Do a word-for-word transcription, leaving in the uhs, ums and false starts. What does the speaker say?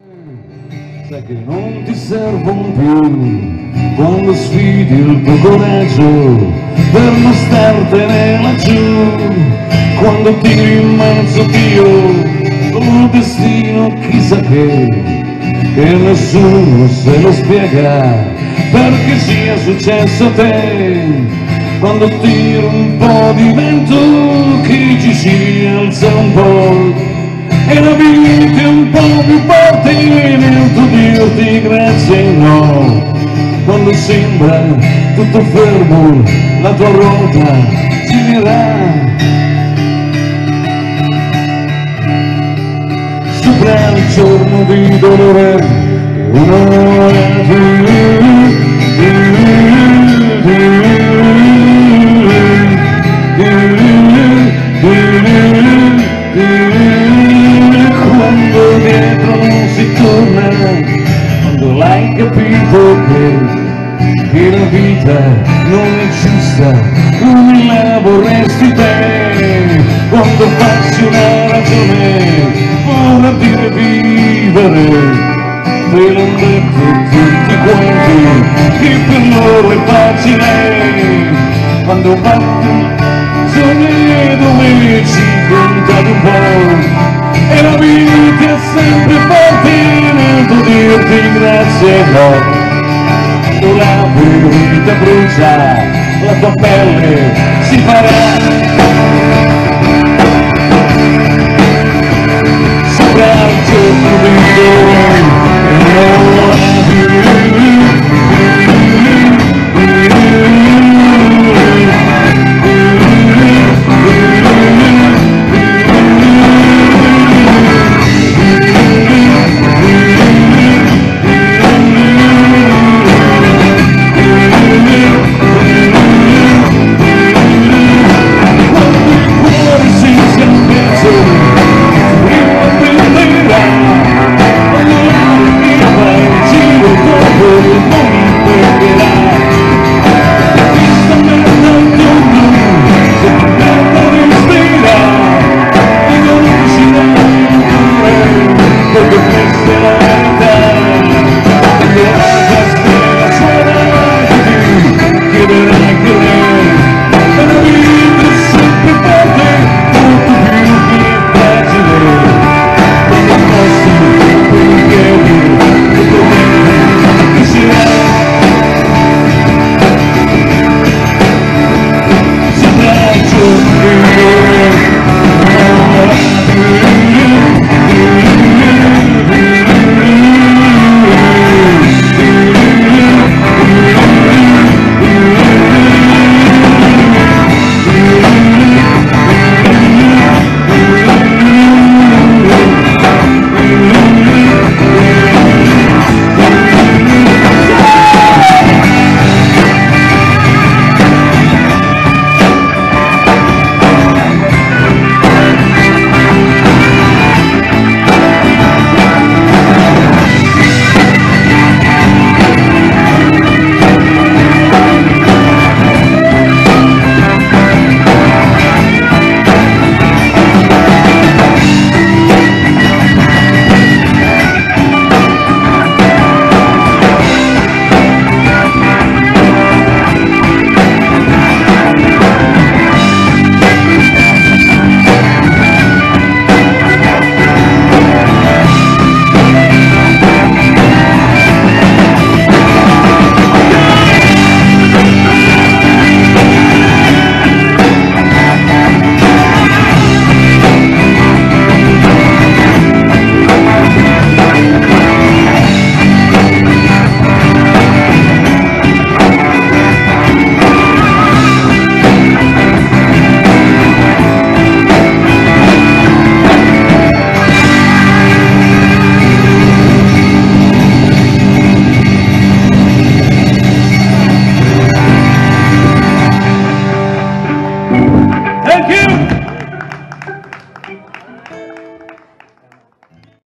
Sai che non ti servono più quando sfidi il tuo coraggio per non startene laggiù, quando tiri in mezzo Dio un destino chissà che, che nessuno se lo spiega perché sia successo a te. Quando tiro un po' di vento che ci si alza un po' e la vita è un po' più forte nel tuo dirti grazie no. Quando sembra tutto fermo la tua ruota girerà sopra il giorno di dolore e un'ora quando dietro non si torna, quando l'hai capito che che la vita non è giusta come la vorresti te, quando passi una ragione vuol dire vivere, te l'hanno detto tutti quanti che per loro è facile, quando batti sogni dove ci contate un po' e la vita è sempre forte nel tuo dirti grazie no. La vita brucia, la tua pelle si farà sopra il giorno di